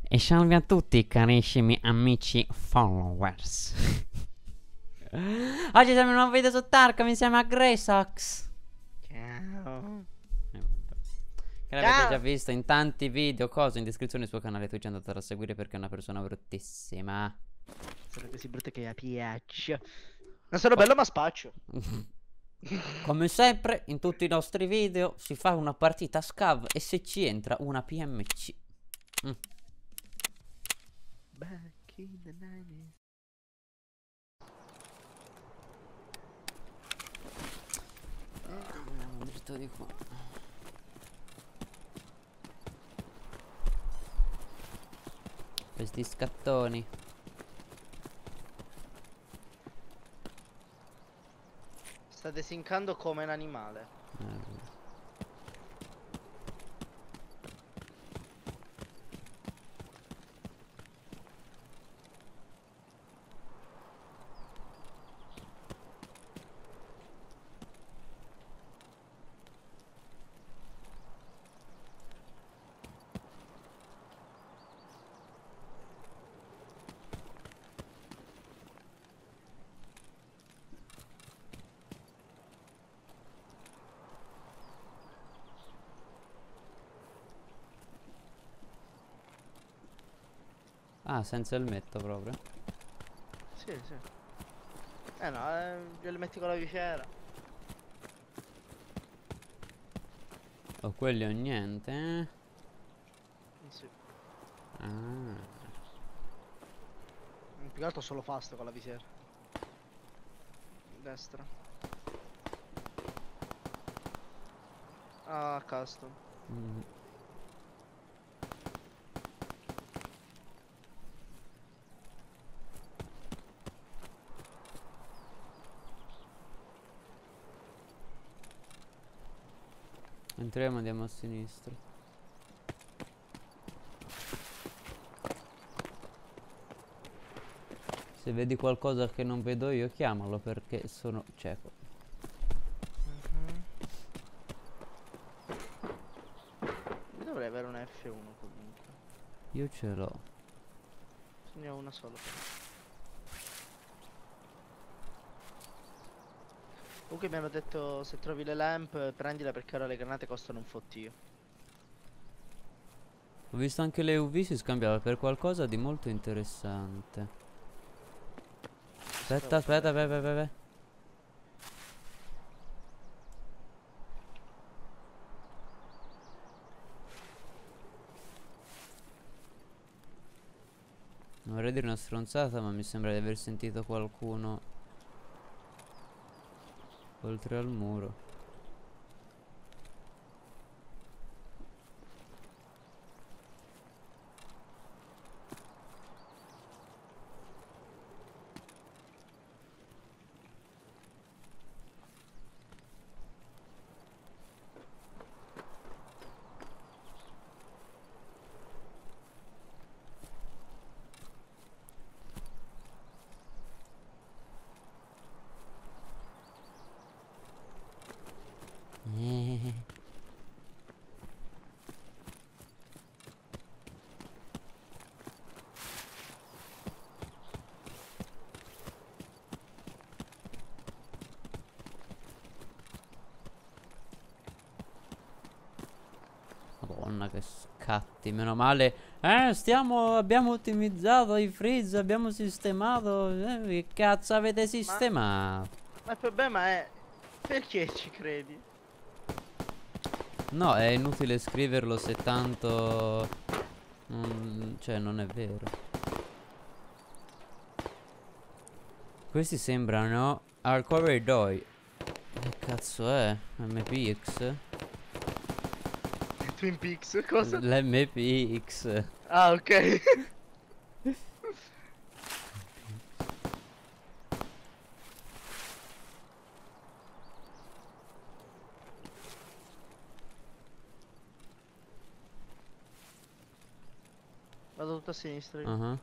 E salve a tutti carissimi amici followers. Oggi siamo in un nuovo video su Tarkov insieme a Greysox. Ciao. Che l'avete già visto in tanti video, cose in descrizione del suo canale Twitch, andate a seguire perché è una persona bruttissima. Sono così brutte che piaccio. Non sono bello ma spaccio. Come sempre in tutti i nostri video si fa una partita scav e se ci entra una PMC. Back in the 90s. Andiamo dritto di qua. Questi scattoni. Sta desincando come un animale. Ah, senza il metto proprio. Sì, sì. No, glielo metti con la viscera. Oh, quelli o niente, eh? Sì. Ah. Più che altro solo fast con la visiera. Destra. Ah, custom. Entriamo e andiamo a sinistra. Se vedi qualcosa che non vedo io, chiamalo perché sono cieco. Io dovrei avere una F1 comunque. Io ce l'ho. Ne ho una sola però. Comunque mi hanno detto se trovi le lamp prendile perché ora le granate costano un fottio. Ho visto anche le UV si scambiava per qualcosa di molto interessante. Aspetta. Non vorrei dire una stronzata, ma mi sembra di aver sentito qualcuno oltre al muro. Madonna che scatti, meno male. Abbiamo ottimizzato i freeze, abbiamo sistemato. Che cazzo avete sistemato? Ma il problema è perché ci credi? No, è inutile scriverlo se tanto. Cioè, non è vero. Questi sembrano Hardcore Doi. Che cazzo è? MPX? Twin Peaks, cosa? L'MPX. Ah, ok. Vado tutto a sinistra io.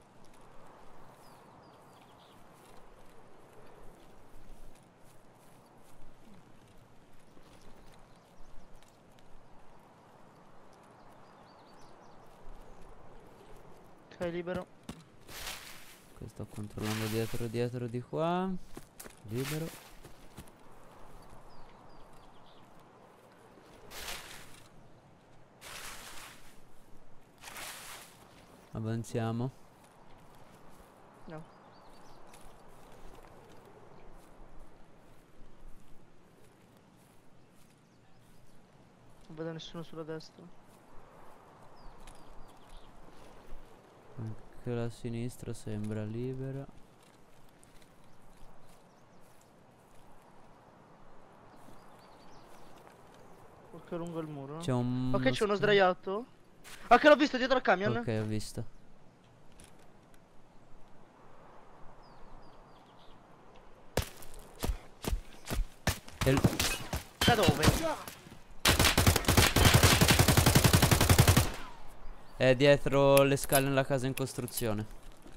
libero. Ok, sto controllando dietro di qua. Libero. Avanziamo. No. Non vedo nessuno sulla destra. Anche la sinistra sembra libera. Qualche lungo il muro. C'è un... Ok, c'è uno sdraiato. Ok, l'ho visto dietro al camion. Ok, ho visto. Da dove? È dietro le scale nella casa in costruzione.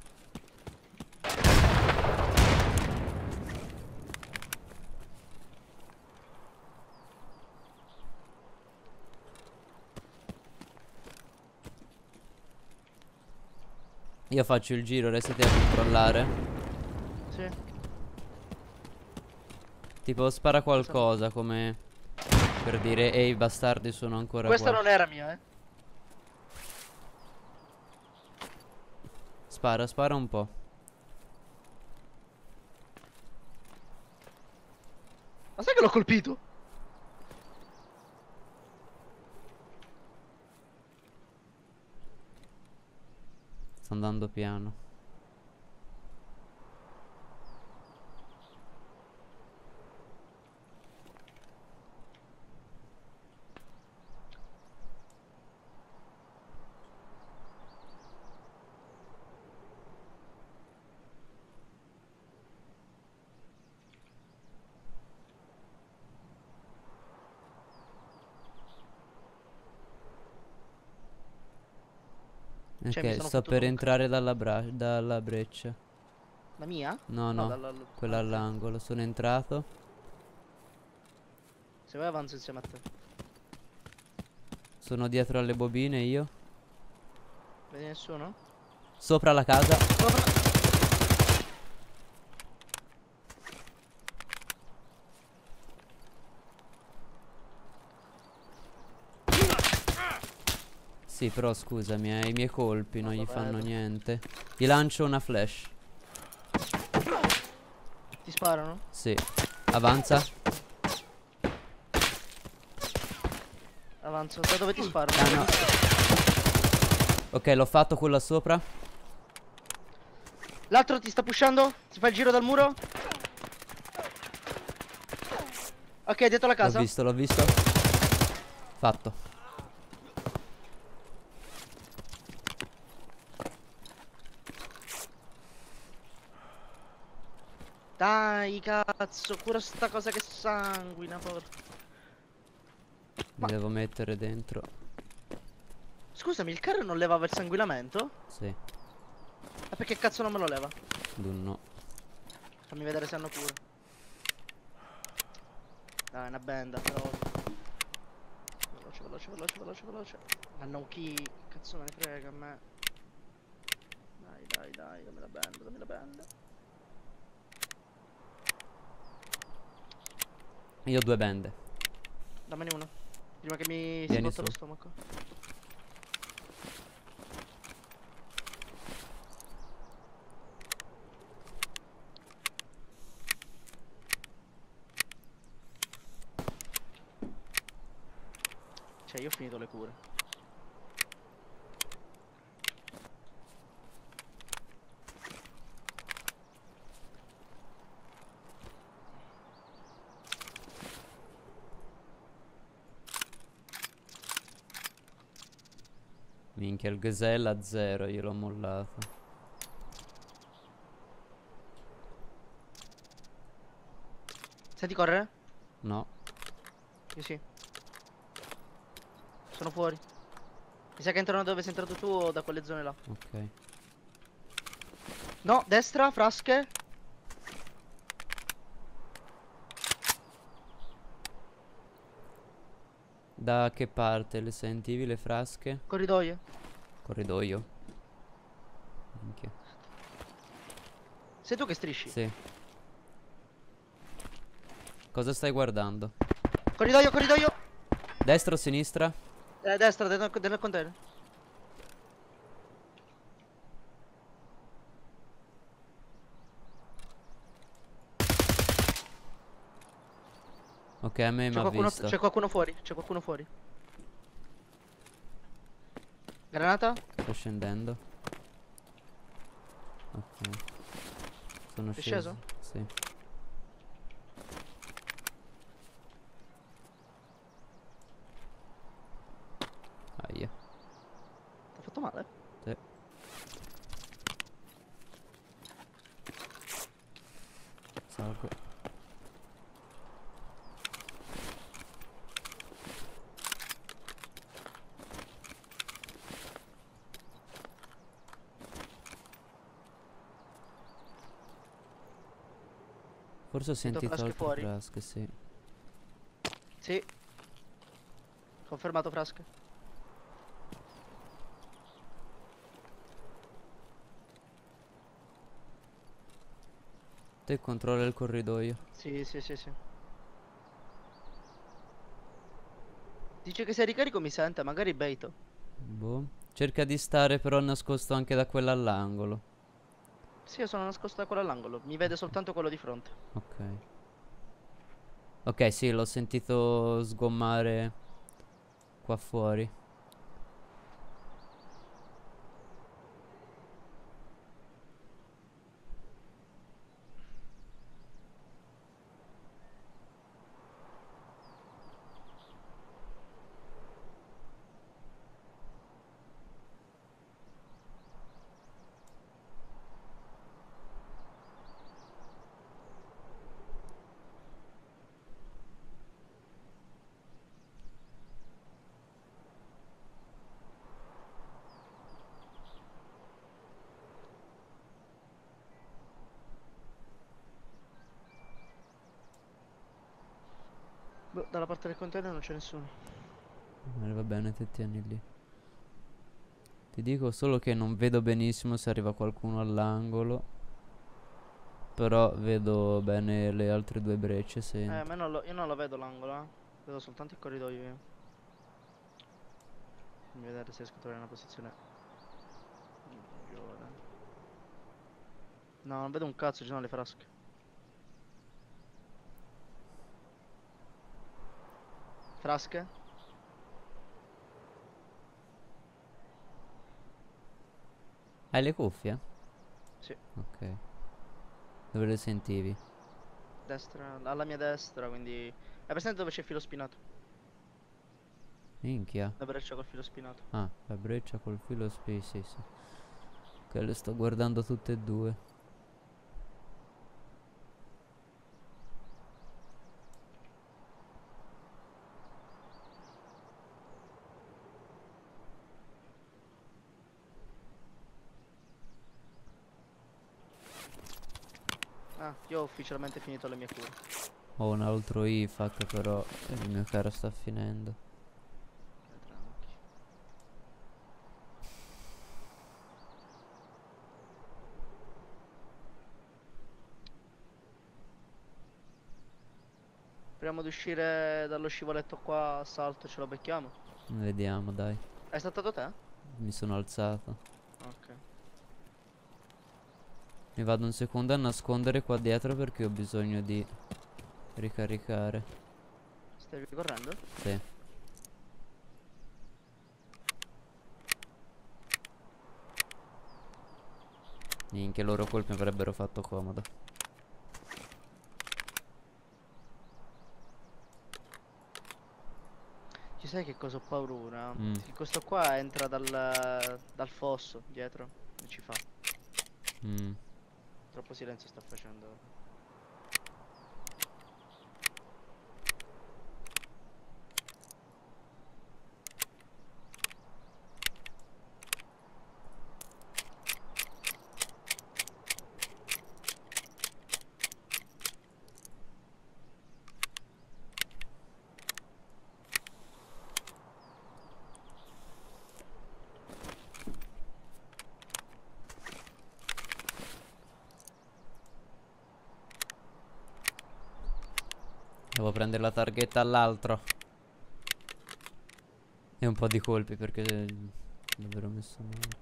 Io faccio il giro, restate a controllare. Sì. Tipo spara qualcosa come per dire ehi bastardi sono ancora Questa qua. non era mia, eh. Spara un po'. Ma sai che l'ho colpito? Sto andando piano. Cioè, mi Ok, sono sto fottuto per un entrare dalla breccia. La mia? No, no, quella ah, ok. all'angolo. Sono entrato. Se vuoi avanzo insieme a te. Sono dietro alle bobine io. Vedi nessuno? Sopra la casa. Sopra. Sì, però scusami, i miei colpi non No, gli lo fanno vedo. niente. Gli lancio una flash. Ti sparano? Sì. Avanza. Avanzo. Da dove ti sparano? Ah no. Ok, l'ho fatto quello sopra. L'altro ti sta pushando? Si fa il giro dal muro? Ok, dietro la casa. L'ho visto. Fatto. Dai, cazzo, cura sta cosa che sanguina, porca. Mi devo mettere dentro. Scusami, il carro non levava il sanguinamento? Sì. Ma perché cazzo non me lo leva? No. Fammi vedere se hanno cura. Dai, una benda, però. Veloce. Ma no chi? Cazzo me ne frega a me. Dai, dammi la benda. Io ho 2 bende. Dammene una. Prima che mi si Vieni botta su. lo stomaco. Cioè, io ho finito le cure. Minchia, il gazelle a 0, io l'ho mollato. Senti correre? No. Io sì. Sono fuori. Mi sa che entrano dove sei entrato tu o da quelle zone là. Ok. No, destra, frasche. Da che parte le sentivi le frasche? Corridoio. Corridoio. Minchia. Sei tu che strisci? Sì. Cosa stai guardando? Corridoio, corridoio! Destra o sinistra? Destra, del container. Ok, a me mi ha visto. C'è qualcuno fuori, c'è qualcuno fuori. Granata? Sto scendendo. Ok. Sono Sei sceso. sceso? Sì. Aia. T'ha fatto male? Sì. Salgo. Forse ho sentito frasche altre fuori. frasche, sì. Sì. Confermato frasche. Te controlla il corridoio. Sì, sì, sì, sì. Dice che se ricarico mi sente, magari baito. Boh. Cerca di stare però nascosto anche da quella all'angolo. Sì, io sono nascosto da quello all'angolo. Mi vede soltanto quello di fronte. Ok. Ok, sì, l'ho sentito sgommare qua fuori. Boh, dalla parte del container non c'è nessuno. Va bene, te tieni lì. Ti dico solo che non vedo benissimo se arriva qualcuno all'angolo. Però vedo bene le altre due brecce, sento. Ma io non lo vedo l'angolo, eh. Vedo soltanto il corridoio io. Fammi vedere se riesco a trovare una posizione migliore. No, non vedo un cazzo, ci sono le frasche. Frasche? Hai le cuffie? Sì. Ok. Dove le sentivi? Destra, alla mia destra, quindi... È presente dove c'è il filo spinato? Minchia. La breccia col filo spinato. Ah, la breccia col filo sì, sì, sì. Ok, le sto guardando tutte e due. Ah, io ho ufficialmente finito le mie cure. Ho un altro IFAK però il mio caro sta finendo. Tranqui. Speriamo di uscire dallo scivoletto qua a salto e ce lo becchiamo. Vediamo, dai. È saltato te? Mi sono alzato. Ok. Mi vado un secondo a nascondere qua dietro perché ho bisogno di ricaricare. Stai correndo? Sì. Minchia, loro colpi mi avrebbero fatto comodo. Ci sai che cosa ho paura? Mm. Che questo qua entra dal fosso dietro e ci fa. Mm. Troppo silenzio sta facendo. Devo prendere la targhetta all'altro. E un po' di colpi perché davvero messo male.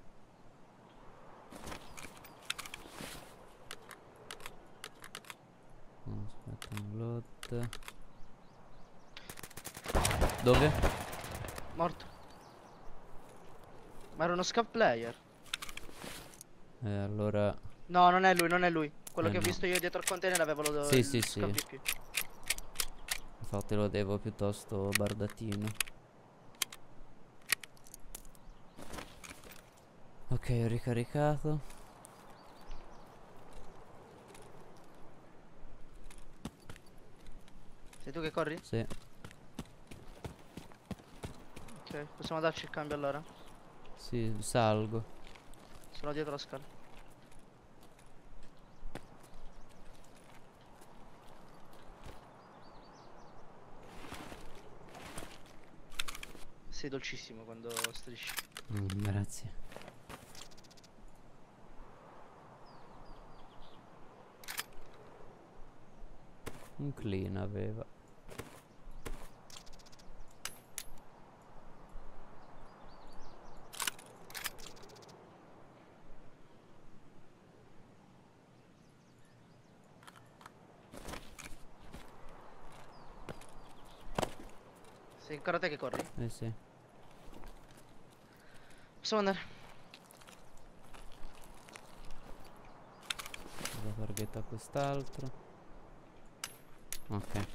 Aspetta un lot. Dove? Morto. Ma era uno scout player. Allora. No, non è lui, non è lui. Quello che ho No. visto io dietro al container aveva Sì, il sì, scout sì. di più. Infatti lo devo piuttosto bardatino. Ok, ho ricaricato. Sei tu che corri? Sì. Ok, possiamo darci il cambio allora? Sì, salgo. Sono dietro la scala. Sei dolcissimo quando strisci. Grazie. Un clean aveva. Sei ancora te che corri? Eh sì. Possiamo andare. La targhetta a quest'altro. Ok.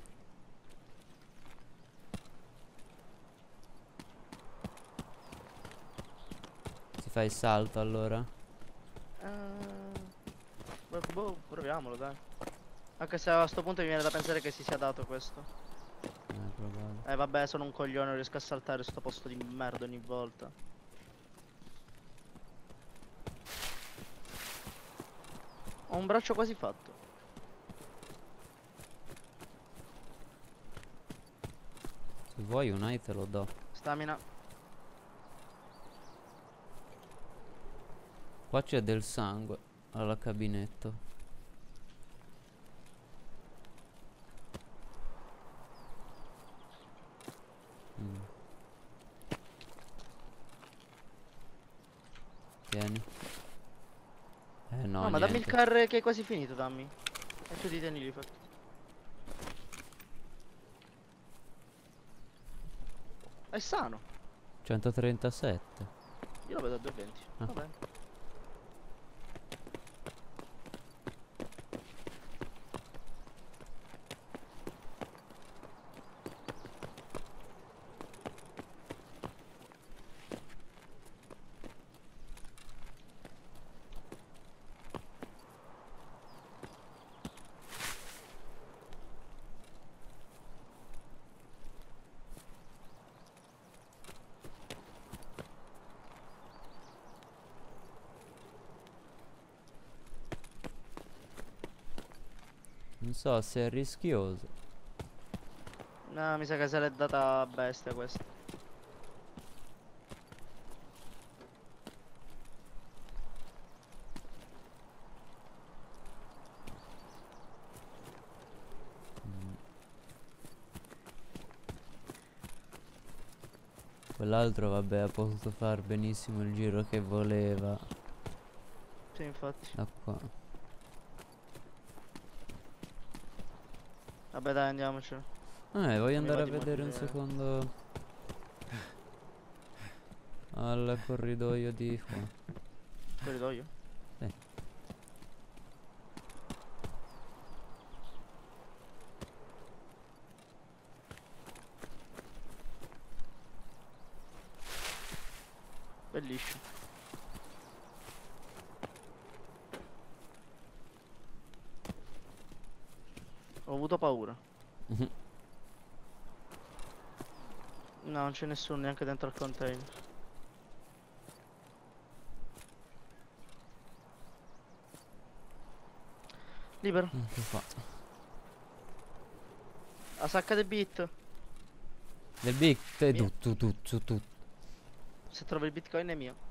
Si fa il salto allora? Boh, proviamolo dai. Anche se a sto punto mi viene da pensare che si sia dato questo. Probabile. Vabbè, sono un coglione, non riesco a saltare sto posto di merda ogni volta. Ho un braccio quasi fatto. Se vuoi un eye te lo do. Stamina. Qua c'è del sangue alla cabinetto. Tieni. No, No, ma dammi il niente. car che è quasi finito, dammi. E tu ti tieni lì, fatto. È sano. 137. Io lo vedo a 220. Ah. Va bene. Non so se è rischioso. No, mi sa che se l'è data bestia questa. Quell'altro vabbè ha potuto far benissimo il giro che voleva. Sì, infatti. Da qua. Vabbè, dai, andiamocene. Voglio Non mi andare va a di vedere un morire. secondo al corridoio di qua. Corridoio? Sì. Bellissimo. Ho avuto paura. No, non c'è nessuno neanche dentro al container. Libero. Che fa? A sacca de bit. Del big Mia. tu. Se trovo il bitcoin è mio.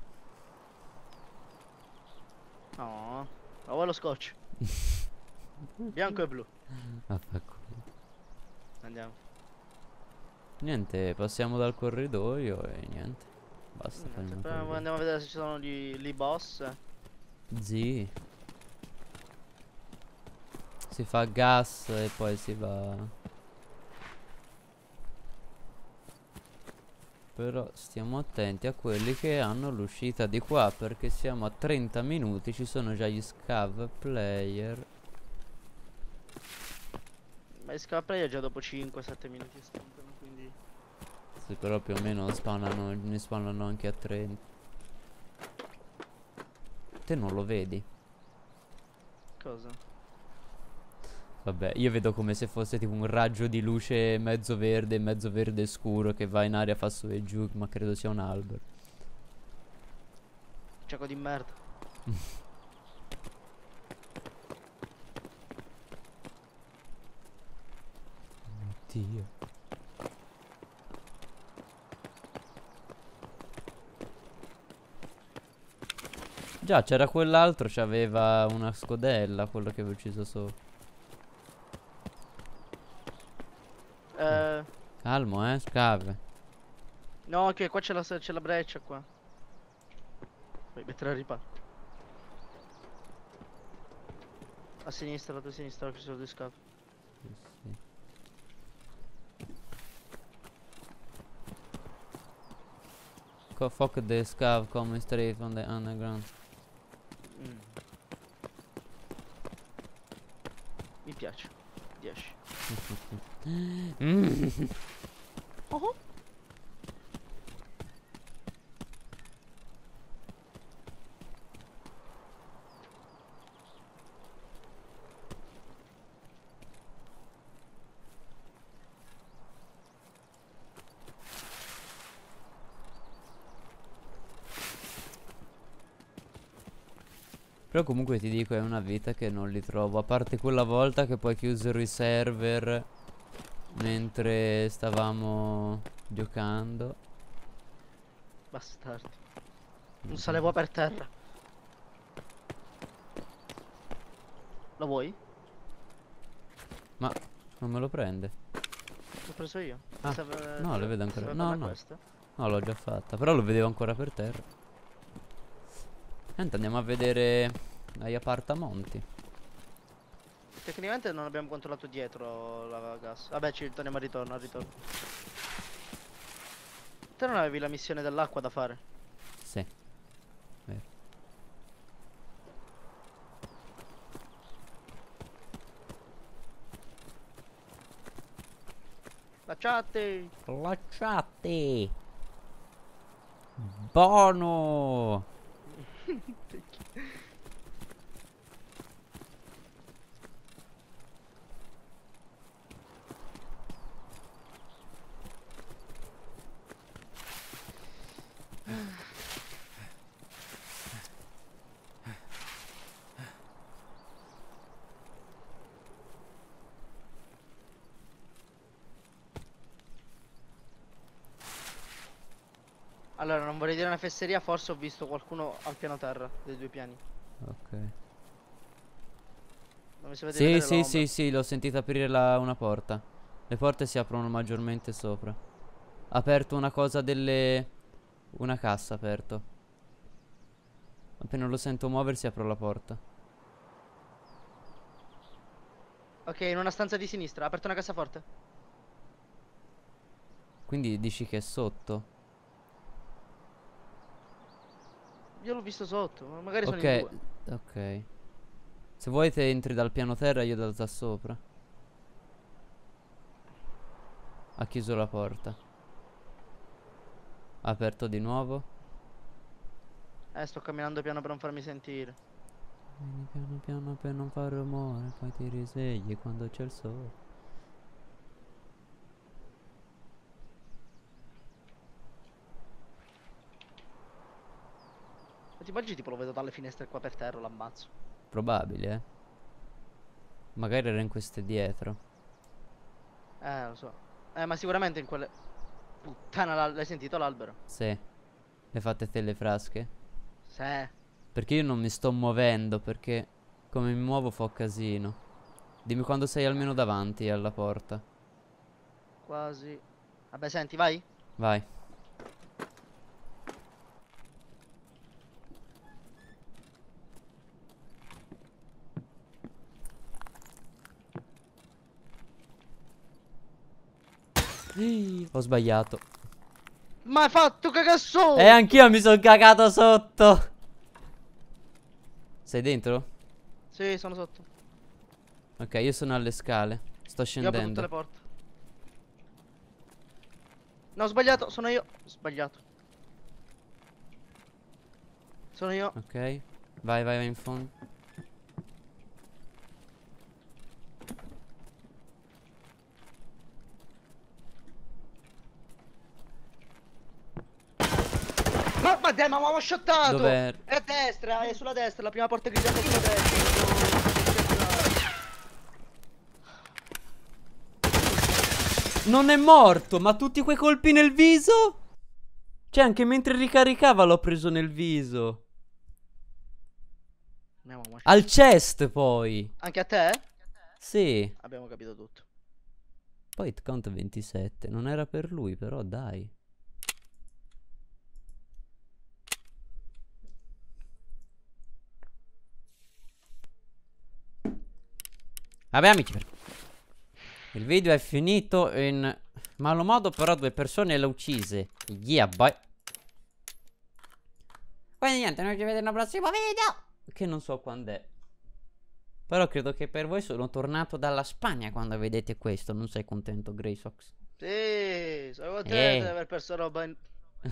No. Ma vuoi lo scotch? Bianco e blu. Vaffanculo. Andiamo. Niente, passiamo dal corridoio e niente. Basta fare Niente, una poi corridoio. andiamo a vedere se ci sono gli boss. Zii. Si fa gas e poi si va. Però stiamo attenti a quelli che hanno l'uscita di qua, perché siamo a 30 minuti, ci sono già gli scav player. Ma il scala player già dopo 5-7 minuti spuntano, quindi. Sì, però più o meno spawnano, ne spawnano anche a 30. Te non lo vedi? Cosa? Vabbè, io vedo come se fosse tipo un raggio di luce mezzo verde scuro che va in aria, fa su e giù, ma credo sia un albero. Gioco di merda. Dio. Già, c'era quell'altro, c'aveva una scodella, quello che avevo ucciso sopra. Eh, Calmo, scave. no, che qua c'è la breccia qua. Puoi mettere a riparo. A sinistra, la tua sinistra, che ci sono due scavi. Sì. Fuck the scav coming straight from the underground. Mm. Mi piace. 10. Oh. Però comunque ti dico è una vita che non li trovo. A parte quella volta che poi chiusero i server mentre stavamo giocando. Bastardi. Un salevo per terra. Lo vuoi? Ma non me lo prende. L'ho preso io. Ah, no, le vedo ancora. serve No, per me no. questo? No, l'ho già fatta. Però lo vedevo ancora per terra. Niente, andiamo a vedere gli appartamonti. Tecnicamente non abbiamo controllato dietro la gas. Vabbè, ci torniamo al ritorno, al ritorno. Te non avevi la missione dell'acqua da fare? Sì, vero. Lasciate! Lasciate! Buono! Allora, non vorrei dire una fesseria, forse ho visto qualcuno al piano terra, dei due piani. Ok. Non mi si vede Sì, vedere sì, l'ombra. sì, sì, l'ho sentita aprire una porta. Le porte si aprono maggiormente sopra. Ha aperto una cosa delle. Una cassa aperto. Appena lo sento muoversi apro la porta. Ok, in una stanza di sinistra, ha aperto una cassaforte. Quindi dici che è sotto. Io l'ho visto sotto, ma magari sono in Ok, due. ok. Se vuoi te entri dal piano terra, io da sopra. Ha chiuso la porta. Ha aperto di nuovo. Sto camminando piano per non farmi sentire. Vieni piano piano per non fare rumore. Poi ti risvegli quando c'è il sole. Ma ti immagini tipo lo vedo dalle finestre qua per terra, l'ammazzo. Probabile, eh. Magari era in queste dietro. Lo so. Ma sicuramente in quelle. Puttana, l'hai sentito l'albero? Sì. Le fate te le frasche? Se. Perché io non mi sto muovendo. Perché come mi muovo fa casino. Dimmi quando sei almeno davanti alla porta. quasi. Vabbè, senti, vai. Vai. Ho sbagliato. Ma hai fatto cagasso! E anch'io mi sono cagato sotto. Sei dentro? Sì, sono sotto. Ok, io sono alle scale. Sto Io apro tutte scendendo. le porte. No, ho sbagliato, sono io. Ho sbagliato. Sono io. Ok. Vai in fondo. Ma dai, ma mi ha shottato! Dov'è? È a destra, è sulla destra, la prima porta grigia è sulla destra. Non è morto, ma tutti quei colpi nel viso? Cioè, anche mentre ricaricava l'ho preso nel viso. Al chest poi. Anche a te? Sì. Abbiamo capito tutto. Poi hit count 27. Non era per lui, però dai. Vabbè amici, il video è finito in malo modo, però 2 persone le ho uccise. Yeah boy. Quindi niente, noi ci vediamo al prossimo video, che non so quando è. Però credo che per voi sono tornato dalla Spagna quando vedete questo. Non sei contento, Greysox? Sì, sono contento di aver perso roba in...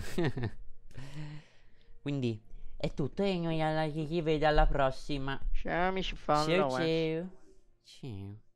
Quindi è tutto e noi ci vediamo alla prossima. Ciao amici fan, Ciao ciao. Ciao.